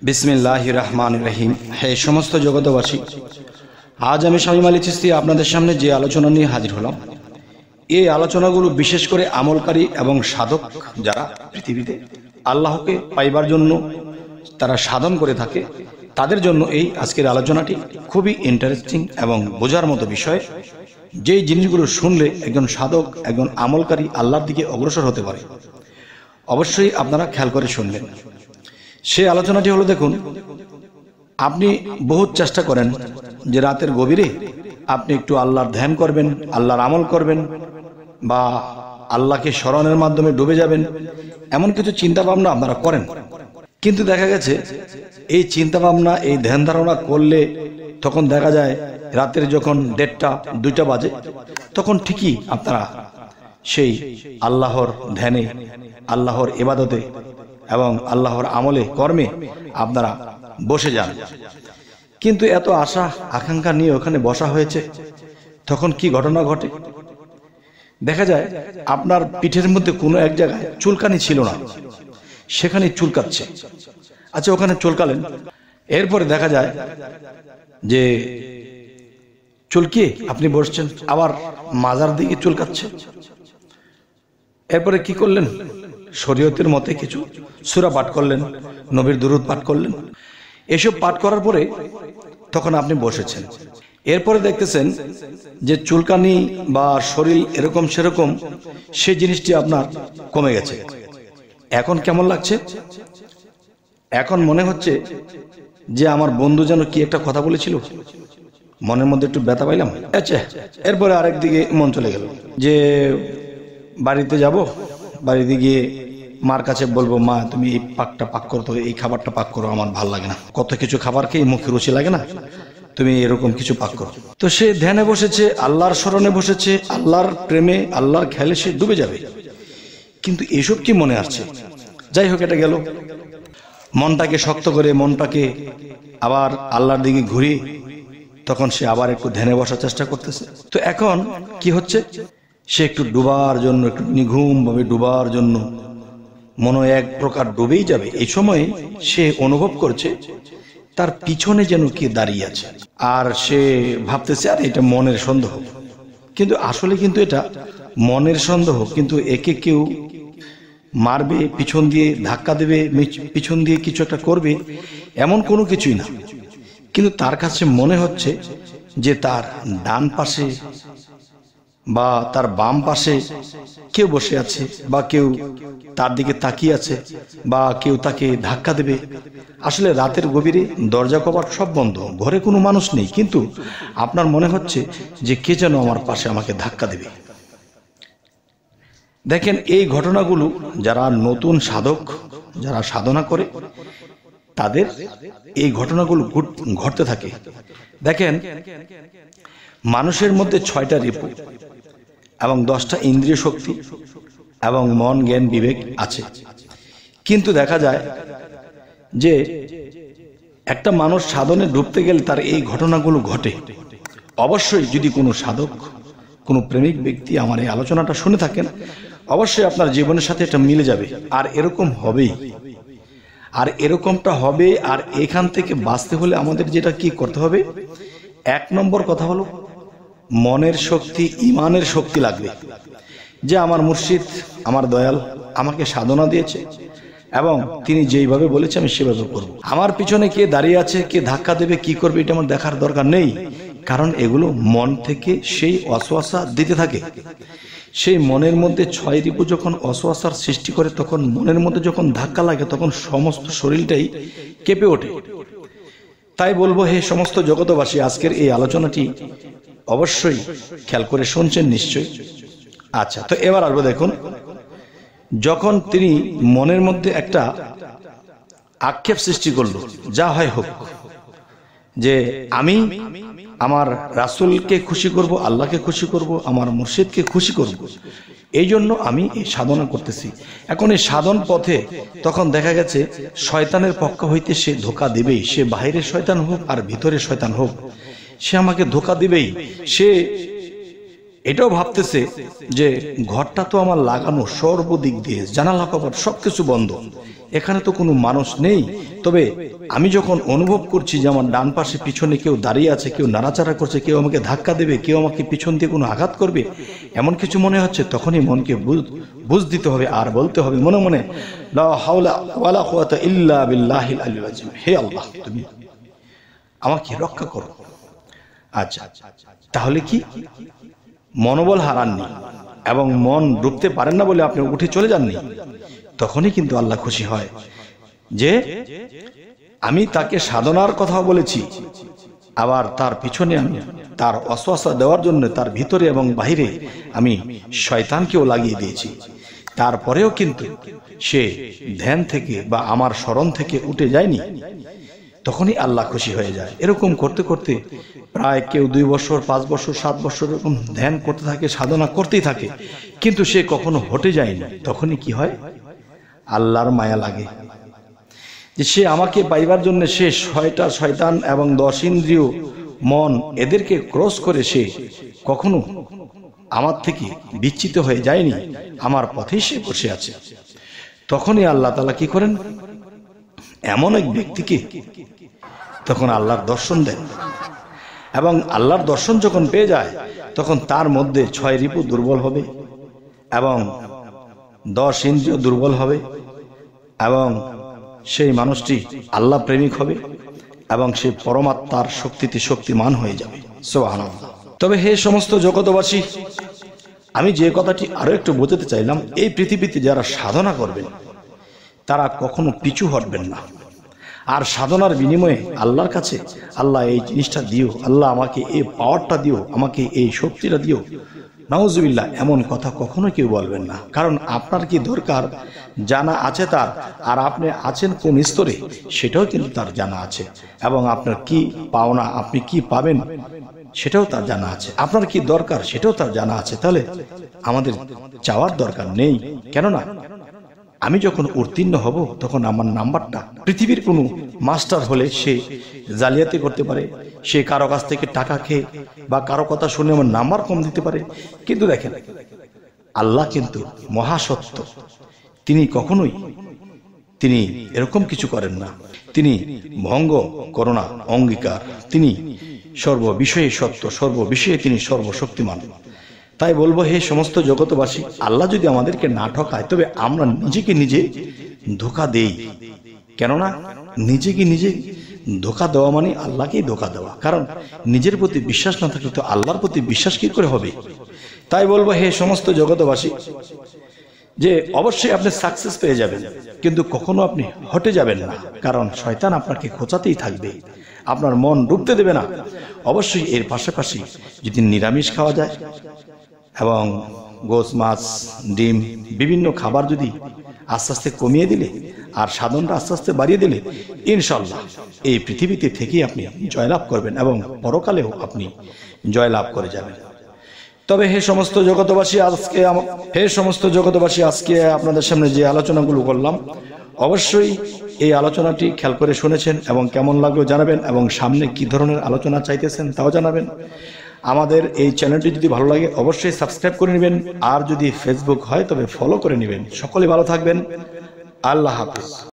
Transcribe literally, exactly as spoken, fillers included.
বিসমিল্লাহির রহমানির রহিম। হে সমস্ত জগতবাসী, আজ আমি শামীম আলী চিশতি আপনাদের সামনে যে আলোচনা নিয়ে হাজির হলাম, এই আলোচনাগুলো বিশেষ করে আমলকারী এবং সাধক যারা পৃথিবীতে আল্লাহকে পাইবার জন্য তারা সাধন করে থাকে, তাদের জন্য এই আজকের আলোচনাটি খুবই ইন্টারেস্টিং এবং বোঝার মতো বিষয়। যেই জিনিসগুলো শুনলে একজন সাধক, একজন আমলকারী আল্লাহর দিকে অগ্রসর হতে পারে। অবশ্যই আপনারা খেয়াল করে শুনবেন। সেই আলোচনাটি হলো, দেখুন, আপনি বহুত চেষ্টা করেন যে রাতের গভীরে আপনি একটু আল্লাহর ধ্যান করবেন, আল্লাহর আমল করবেন, বা আল্লাহকে স্মরণের মাধ্যমে ডুবে যাবেন, এমন কিছু চিন্তা ভাবনা আপনারা করেন। কিন্তু দেখা গেছে এই চিন্তা ভাবনা, এই ধ্যান ধারণা করলে তখন দেখা যায় রাতের যখন দেড়টা দুইটা বাজে, তখন ঠিকই আপনারা সেই আল্লাহর ধ্যানে, আল্লাহর ইবাদতে এবং আল্লাহর আমলে কর্মে আপনারা বসে যান। কিন্তু এত আশা আকাঙ্ক্ষা নিয়ে ওখানে বসা হয়েছে, তখন কি ঘটনা ঘটে? দেখা যায় আপনার পিঠের মধ্যে কোনো এক জায়গায় চুলকানি ছিল না, সেখানে চুলকাচ্ছে। আচ্ছা, ওখানে চুলকালেন, এরপরে দেখা যায় যে চুলকিয়ে আপনি বসছেন, আবার মাজার দিকে চুলকাচ্ছে। এরপরে কি করলেন? শরীয়তের মতে কিছু সূরা পাঠ করলেন, নবীর দুরূদ পাঠ করলেন। এসব পাঠ করার পরে তখন আপনি বসেছেন। এরপরে দেখতেছেন যে চুলকানি বা শরীর এরকম সেরকম সেই জিনিসটি আপনার কমে গেছে। এখন কেমন লাগছে? এখন মনে হচ্ছে যে আমার বন্ধু যেন কি একটা কথা বলেছিল, মনের মধ্যে একটু ব্যথা পাইলাম। আচ্ছা, এরপরে আরেক দিকে মন চলে গেল যে বাড়িতে যাব, বাড়িতে গিয়ে মার কাছে বলবো, মা তুমি এই পাকটা পাক করো, তো এই খাবারটা পাক করো, আমার ভাল লাগে না, কত কিছু খাবার খেয়ে মুখে রুচি লাগে না, তুমি এরকম কিছু পাক করো। তো সে ধ্যানে বসেছে, আল্লাহর স্মরণে বসেছে, আল্লাহর প্রেমে, আল্লাহর খেয়ালে সে ডুবে যাবে। কিন্তু এসব কি মনে আসছে? যাই হোক, এটা গেল। মনটাকে শক্ত করে, মনটাকে আবার আল্লাহর দিকে ঘুরিয়ে তখন সে আবার একটু ধ্যানে বসার চেষ্টা করতেছে। তো এখন কি হচ্ছে? সে একটু ডুবার জন্য, একটু নিঘুম ভাবে ডুবার জন্য মনে এক প্রকার ডুবেই যাবে। এই সময় সে অনুভব করছে তার পিছনে যেন কে দাঁড়িয়ে আছে, আর সে ভাবতেছে আর এটা মনের সন্দেহ। কিন্তু আসলে কিন্তু এটা মনের সন্দেহ, কিন্তু একে কেউ মারবে, পিছন দিয়ে ধাক্কা দেবে, পিছন দিয়ে কিছু একটা করবে, এমন কোনো কিছুই না। কিন্তু তার কাছে মনে হচ্ছে যে তার ডান পাশে বা তার বাম পাশে কেউ বসে আছে, বা কেউ তার দিকে তাকিয়ে আছে, বা কেউ তাকে ধাক্কা দেবে। আসলে রাতের গভীরে দরজা কপাট সব বন্ধ, ঘরে কোনো মানুষ নেই, কিন্তু আপনার মনে হচ্ছে যে কে যেন আমার পাশে আমাকে ধাক্কা দেবে। দেখেন, এই ঘটনাগুলো যারা নতুন সাধক, যারা সাধনা করে, তাদের এই ঘটনাগুলো ঘটতে থাকে। দেখেন, মানুষের মধ্যে ছয়টা রিপু এবং দশটা ইন্দ্রিয় শক্তি এবং মন, জ্ঞান, বিবেক আছে। কিন্তু দেখা যায় যে একটা মানুষ সাধনে ডুবতে গেলে তার এই ঘটনাগুলো ঘটে। অবশ্যই যদি কোনো সাধক, কোনো প্রেমিক ব্যক্তি আমার এই আলোচনাটা শুনে থাকেন, অবশ্যই আপনার জীবনের সাথে এটা মিলে যাবে, আর এরকম হবেই, আর এরকমটা হবে। আর এখান থেকে বাঁচতে হলে আমাদের যেটা কি করতে হবে, এক নম্বর কথা হলো মনের শক্তি, ইমানের শক্তি লাগবে। যে আমার মুর্শিদ, আমার দয়াল আমাকে সাধনা দিয়েছে এবং তিনি যেইভাবে বলেছে আমি সেভাবে করব। আমার পিছনে কে দাঁড়িয়ে আছে, কে ধাক্কা দেবে, কি করবে, এটা আমার দেখার দরকার নেই। কারণ এগুলো মন থেকে সেই অসওয়াসা দিতে থাকে। সেই মনের মধ্যে ছয় রিপু যখন অসওয়াসার সৃষ্টি করে, তখন মনের মধ্যে যখন ধাক্কা লাগে, তখন সমস্ত শরীরটাই কেঁপে ওঠে। তাই বলবো, হে সমস্ত জগতবাসী, আজকের এই আলোচনাটি অবশ্যই খেয়াল করে শুনছেন নিশ্চয়ই। আচ্ছা, তো এবার আসবো। দেখুন, যখন তিনি মনের মধ্যে একটা আক্ষেপ সৃষ্টি করলো, যা হয় হোক, যে আমি আমার রাসূলকে খুশি করব, আল্লাহকে খুশি করব, আমার মুর্শিদকে খুশি করব, এই জন্য আমি এই সাধনা করতেছি। এখন এই সাধন পথে তখন দেখা গেছে শয়তানের পক্ষ হইতে সে ধোঁকা দিবেই। সে বাহিরের শয়তান হোক আর ভিতরের শয়তান হোক, সে আমাকে ধোঁকা দিবেই। সে এটাও ভাবতেছে যে ঘরটা তো আমার লাগানো সর্বদিক দিয়ে, জানালা কপাট সবকিছু বন্ধ, এখানে তো কোনো মানুষ নেই। তবে আমি যখন অনুভব করছি যে আমার ডান পাশে পিছনে কেউ দাঁড়িয়ে আছে, কেউ নাড়াচাড়া করছে, কেউ আমাকে ধাক্কা দেবে, কেউ আমাকে পিছন দিয়ে কোনো আঘাত করবে, এমন কিছু মনে হচ্ছে, তখনই মনকে বুঝ দিতে হবে আর বলতে হবে মনে মনে, লা হাওলা ওয়ালা কুওয়াতা ইল্লা বিল্লাহিল আলিয়্যিল আযীম, হে আল্লাহ তুমি আমাকে রক্ষা করো। আচ্ছা, তাহলে কি মনোবল হারাননি এবং মন ডুবতে পারেন না বলে আপনি উঠে চলে যাননি? তখনই কিন্তু আল্লাহ খুশি হয় যে আমি তাকে সাধনার কথা বলেছি, আবার তার পিছনে আমি তার ওয়াসওয়াসা দেওয়ার জন্য তার ভিতরে এবং বাহিরে আমি শয়তানকেও লাগিয়ে দিয়েছি, তারপরেও কিন্তু সে ধ্যান থেকে বা আমার স্মরণ থেকে উঠে যায়নি। তখনই আল্লাহ খুশি হয়ে যায়। এরকম করতে করতে প্রায় কেউ দুই বছর, পাঁচ বছর, সাত বছর এরকম ধ্যান করতে থাকে, সাধনা করতেই থাকে, কিন্তু সে কখনো হটে যায়নি। তখনই কি হয়, আল্লাহর মায়া লাগে যে সে আমাকে পাইবার জন্য সে ছয়টা শয়তান এবং দশ ইন্দ্রিয় মন এদেরকে ক্রস করে সে কখনো আমার থেকে বিচ্যুত হয়ে যায়নি, আমার পথেই সে বসে আছে। তখনই আল্লাহ তাআলা কি করেন, এমন এক ব্যক্তিকে তখন আল্লাহর দর্শন দেন, এবং আল্লাহর দর্শন যখন পেয়ে যায় তখন তার মধ্যে ছয় রিপু দুর্বল হবে এবং দশ ইন্দ্রিয় দুর্বল হবে এবং সেই মানুষটি আল্লাহ প্রেমিক হবে এবং সে পরমাত্মার শক্তিতে শক্তিমান হয়ে যাবে। সুবহানাল্লাহ। তবে হে সমস্ত জগৎবাসী, আমি যে কথাটি আরো একটু বোঝাতে চাইলাম, এই পৃথিবীতে যারা সাধনা করবেন তারা কখনো পিছু হটবেন না। আর সাধনার বিনিময়ে আল্লাহর কাছে, আল্লাহ এই জিনিসটা দিও, আল্লাহ আমাকে এই পাওয়ারটা দিও, আমাকে এই শক্তিটা দিও, নাউজুবিল্লাহ, এমন কথা কখনো কেউ বলবেন না। কারণ আপনার কি দরকার জানা আছে তার, আর আপনি আছেন কোন স্তরে সেটাও কিন্তু তার জানা আছে, এবং আপনার কি পাওনা, আপনি কি পাবেন সেটাও তার জানা আছে, আপনার কি দরকার সেটাও তার জানা আছে। তাহলে আমাদের চাওয়ার দরকার নেই। কেননা আমি যখন উত্তীর্ণ হব তখন আমার নাম্বারটা, পৃথিবীর কোনো মাস্টার হলে সে জালিয়াতি করতে পারে, সে কারো কাছ থেকে টাকা খেয়ে বা কারো কথা শুনে আমার নাম্বার কম দিতে পারে, কিন্তু দেখেন আল্লাহ কিন্তু মহাসত্য, তিনি কখনোই তিনি এরকম কিছু করেন না, তিনি ভঙ্গ করোনা অঙ্গীকার, তিনি সর্ববিষয়ে সত্য, সর্ববিষয়ে তিনি সর্বশক্তিমান। তাই বলবো, হে সমস্ত জগৎবাসী, আল্লাহ যদি আমাদেরকে না ঠকায় তবে আমরা নিজেকে নিজে ধোঁকা দেই। কেননা নিজেকে নিজে ধোঁকা দেওয়া মানে আল্লাহকেই ধোঁকা দেওয়া, কারণ নিজের প্রতি বিশ্বাস না থাকলে তো আল্লাহর প্রতি বিশ্বাস কি করে হবে। তাই বলবো, হে সমস্ত জগৎবাসী, যে অবশ্যই আপনি সাকসেস পেয়ে যাবেন, কিন্তু কখনো আপনি হটে যাবেন না, কারণ শয়তান আপনাকে খোঁচাতেই থাকবে, আপনার মন ডুবতে দেবে না। অবশ্যই এর পাশাপাশি যদি নিরামিষ খাওয়া যায় এবং গোস, মাছ, ডিম, বিভিন্ন খাবার যদি আস্তে আস্তে কমিয়ে দিলে আর সাধনটা আস্তে আস্তে বাড়িয়ে দিলে, ইনশাআল্লাহ এই পৃথিবীতে থেকেই আপনি জয়লাভ করবেন এবং পরকালেও আপনি জয়লাভ করে যাবেন। তবে হে সমস্ত জগৎবাসী, আজকে হে সমস্ত জগৎবাসী আজকে আপনাদের সামনে যে আলোচনাগুলো করলাম, অবশ্যই এই আলোচনাটি খেয়াল করে শুনেছেন এবং কেমন লাগলো জানাবেন, এবং সামনে কি ধরনের আলোচনা চাইতেছেন তাও জানাবেন। আমাদের এই চ্যানেলটি যদি ভালো লাগে অবশ্যই সাবস্ক্রাইব করে নেবেন, আর যদি ফেসবুক হয় তবে ফলো করে নেবেন। সকলে ভালো থাকবেন, আল্লাহ হাফেজ।